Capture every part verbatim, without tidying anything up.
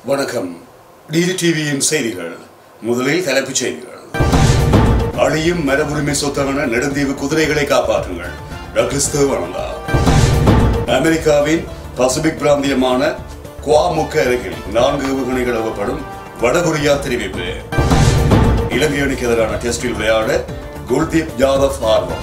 வணக்கம். டிடி டிவியின் செய்திகள். முதலில் தலைப்புச் செய்திகள். அழியும் மரபுரிமை சொத்தான நெடுந்தீவு குதிரைகளை காப்பாற்றுங்கள். டக்ளஸ் தேவானந்தா. அமெரிக்காவின் பசிபிக் பிராந்தியமான குவாமுக்கு அருகில் நான்கு ஏவுகணைகள் ஏவப்படும் வடகொரியா தெரிவிப்பு. இலங்கை அணிக்கு எதிரான டெஸ்டில் விளையாட குல்தீப் யாதவ் ஆர்வம்.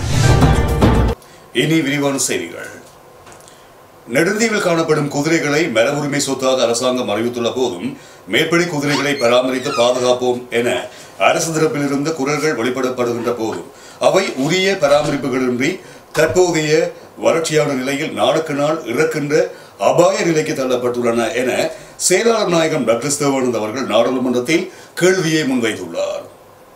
இனி விரிவான செய்திகள். நெடுந்தீவில் காணப்படும் குதிரைகளை மரபுரிமை சொத்தாக அரசாங்கம் அறிவித்துள்ள போதும் மேற்படி குதிரைகளை பராமரித்து பாதுகாப்போம் என அரசு தரப்பிலிருந்து குரல்கள் வெளிப்படப்படுகின்ற போதும் அவை உரிய பராமரிப்புகளின்றி தற்போதைய வறட்சியான நிலையில் நாளுக்கு நாள் இறக்கின்ற அபாய நிலைக்கு தள்ளப்பட்டுள்ளன என செயலாளர் நாயகம் டக்ளஸ் தேவானந்த் அவர்கள் நாடாளுமன்றத்தில் கேள்வியை முன்வைத்துள்ளார்.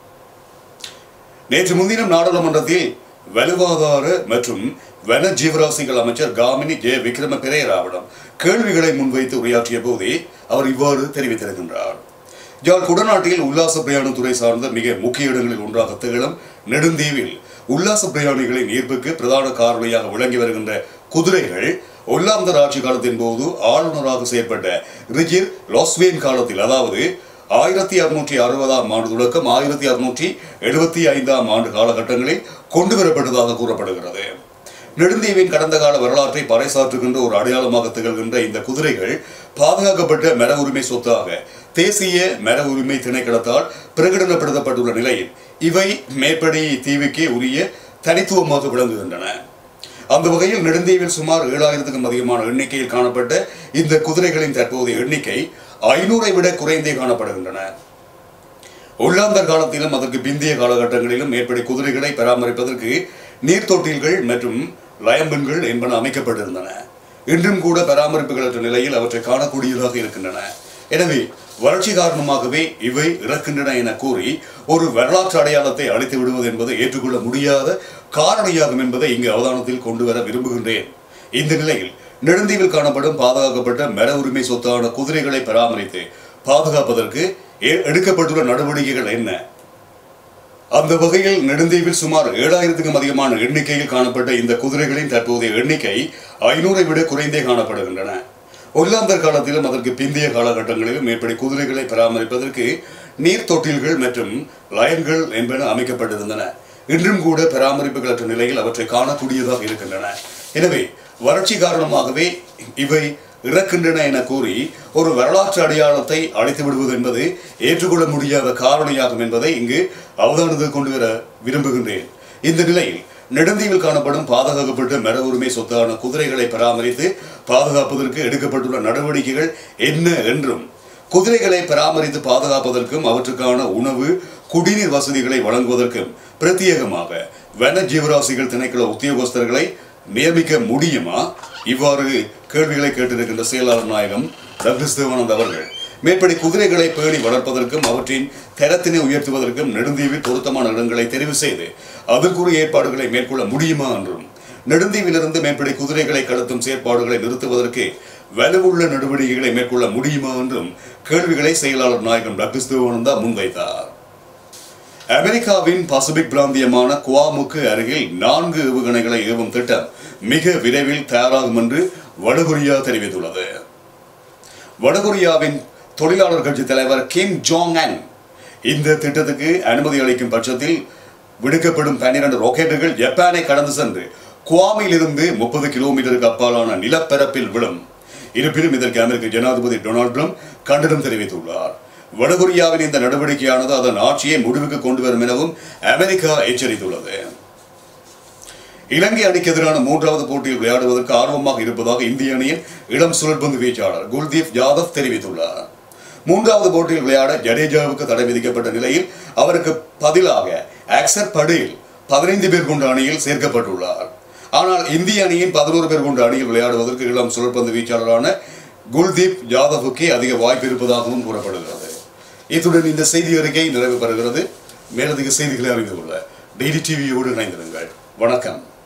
நேற்று முன்தினம் நாடாளுமன்றத்தில் வலுவாதார மற்றும் வன ஜீவராசிகள் அமைச்சர் காமினி ஜே விக்ரம பெரேராவிடம் கேள்விகளை முன்வைத்து உரையாற்றிய போதே அவர் இவ்வாறு தெரிவித்திருக்கின்றார். யாழ் குடநாட்டில் உல்லாச பிரயாணத்துறை சார்ந்த மிக முக்கிய இடங்களில் ஒன்றாக திகழும் நெடுந்தீவில் உல்லாச பிரயாணிகளின் ஈர்ப்புக்கு பிரதான காரணியாக விளங்கி வருகின்ற குதிரைகள் ஒல்லாந்தர் ஆட்சி காலத்தின் போது ஆளுநராக செயற்பட்ட ரிஜிர் லொஸ்வேன் காலத்தில், அதாவது ஆயிரத்தி அறுநூற்றி அறுபதாம் ஆண்டு தொடக்கம் ஆயிரத்தி அறுநூற்றி எழுபத்தி ஐந்தாம் ஆண்டு காலகட்டங்களில் கொண்டு வரப்பட்டதாக கூறப்படுகிறது. நெடுந்தீவின் கடந்த கால வரலாற்றை பறைசாற்றுகின்ற ஒரு அடையாளமாக திகழ்கின்ற இந்த குதிரைகள் பாதுகாக்கப்பட்ட மர உரிமை சொத்தாக தேசிய மர உரிமை திணைக்களத்தால் பிரகடனப்படுத்தப்பட்டுள்ள நிலையில் இவை மேற்படி தீவுக்கே உரிய தனித்துவமாக விளங்குகின்றன. அந்த வகையில் நெடுந்தீவில் சுமார் ஏழாயிரத்துக்கும் அதிகமான எண்ணிக்கையில் காணப்பட்ட இந்த குதிரைகளின் தற்போதைய எண்ணிக்கை ஐநூறை விட குறைந்தே காணப்படுகின்றன. ஒல்லாந்தர் காலத்திலும் அதற்கு பிந்தைய காலகட்டங்களிலும் மேற்படி குதிரைகளை பராமரிப்பதற்கு நீர்த்தொட்டில்கள் மற்றும் லயம்பன்கள் என்பன அமைக்கப்பட்டிருந்தன. இன்றும் கூட பராமரிப்புகளற்ற நிலையில் அவற்றை காணக்கூடியதாக இருக்கின்றன. எனவே வறட்சி காரணமாகவே இவை இறக்கின்றன என கூறி ஒரு வரலாற்று அடையாளத்தை அழித்து விடுவது என்பது ஏற்றுக்கொள்ள முடியாத காரணியாகும் என்பதை இங்கு அவதானத்தில் கொண்டு வர விரும்புகின்றேன். இந்த நிலையில் நெடுந்தீவில் காணப்படும் பாதுகாக்கப்பட்ட மர உரிமை சொத்தான குதிரைகளை பராமரித்து பாதுகாப்பதற்கு எடுக்கப்பட்டுள்ள நடவடிக்கைகள் என்ன? அந்த வகையில் நெடுந்தீவில் சுமார் ஏழாயிரத்துக்கும் அதிகமான எண்ணிக்கையில் காணப்பட்ட இந்த குதிரைகளின் தற்போதைய எண்ணிக்கை ஐநூறை விட குறைந்தே காணப்படுகின்றன. ஒல்லாந்தர் காலத்திலும் அதற்கு பிந்தைய காலகட்டங்களிலும் மேற்படி குதிரைகளை பராமரிப்பதற்கு நீர்த்தொட்டில்கள் மற்றும் லயன்கள் என்பன அமைக்கப்பட்டிருந்தன. இன்றும் கூட பராமரிப்புகளற்ற நிலையில் அவற்றை காணக்கூடியதாக இருக்கின்றன. எனவே வறட்சி காரணமாகவே இவை இறக்கின்றன என கூறி ஒரு வரலாற்று அடையாளத்தை அழைத்து விடுவது என்பது ஏற்றுக்கொள்ள முடியாத காரணியாகும் என்பதை இங்கு அவதானத்தில் கொண்டு வர விரும்புகின்றேன். இந்த நிலையில் நெடுந்தீவில் காணப்படும் பாதுகாக்கப்பட்ட மர உரிமை சொத்தான குதிரைகளை பராமரித்து பாதுகாப்பதற்கு எடுக்கப்பட்டுள்ள நடவடிக்கைகள் என்ன என்றும், குதிரைகளை பராமரித்து பாதுகாப்பதற்கும் அவற்றுக்கான உணவு குடிநீர் வசதிகளை வழங்குவதற்கும் பிரத்யேகமாக வன ஜீவராசிகள் திணைக்கள உத்தியோகஸ்தர்களை நியமிக்க முடியுமா? இவ்வாறு கேள்விகளை கேட்டிருக்கின்ற செயலாளர் நாயகம் டக்ளஸ் தேவானந்த் அவர்கள் மேற்படி குதிரைகளை பேணி வளர்ப்பதற்கும் அவற்றின் தரத்தினை உயர்த்துவதற்கும் நெடுந்தீவில் பொருத்தமான இடங்களை தெரிவு செய்து அதற்குரிய ஏற்பாடுகளை மேற்கொள்ள முடியுமா என்றும், நெடுந்தீவிலிருந்து மேற்படி குதிரைகளை கடத்தும் செயற்பாடுகளை நிறுத்துவதற்கு வலுவுள்ள நடவடிக்கைகளை மேற்கொள்ள முடியுமா என்றும் கேள்விகளை செயலாளர் நாயகம் டக்ளஸ் தேவானந்தா முன்வைத்தார். அமெரிக்காவின் பசிபிக் பிராந்தியமான குவாமுக்கு அருகில் நான்கு ஏவுகணைகளை ஏவும் திட்டம் மிக விரைவில் தயாராகும் என்று வடகொரியா தெரிவித்துள்ளது. வடகொரியாவின் தொழிலாளர் கட்சி தலைவர் கிம் ஜோங் அன் இந்த திட்டத்துக்கு அனுமதி அளிக்கும் பட்சத்தில் விடுக்கப்படும் பன்னிரண்டு ராக்கெட்டுகள் ஜப்பானை கடந்து சென்று குவாமில் இருந்து முப்பது கிலோமீட்டருக்கு அப்பாலான நிலப்பரப்பில் விழும். இருப்பினும் இதற்கு அமெரிக்க ஜனாதிபதி டொனால்ட் ட்ரம்ப் கண்டனம் தெரிவித்துள்ளார். வடகொரியாவின் இந்த நடவடிக்கையானது அதன் ஆட்சியை முடிவுக்கு கொண்டு வரும் எனவும் அமெரிக்கா எச்சரித்துள்ளது. இலங்கை அணிக்கு எதிரான மூன்றாவது போட்டியில் விளையாடுவதற்கு ஆர்வமாக இருப்பதாக இந்திய அணியின் இளம் சுழற்பந்து வீச்சாளர் குல்தீப் யாதவ் தெரிவித்துள்ளார். மூன்றாவது போட்டியில் விளையாட ஜடேஜாவுக்கு தடை விதிக்கப்பட்ட நிலையில் அவருக்கு பதிலாக அக்சர் படேல் பதினைந்து பேர் கொண்ட அணியில் சேர்க்கப்பட்டுள்ளார். ஆனால் இந்திய அணியின் பதினோரு பேர் கொண்ட அணியில் விளையாடுவதற்கு இளம் சுழற்பந்து வீச்சாளரான குல்தீப் யாதவுக்கே அதிக வாய்ப்பு இருப்பதாகவும் கூறப்படுகிறது. இத்துடன் இந்த செய்தி அறிக்கை நிறைவு பெறுகிறது. மேலதிக செய்திகளை அறிந்து கொள்ள டிடி டிவியோடு இணைந்திருங்கள். வணக்கம்.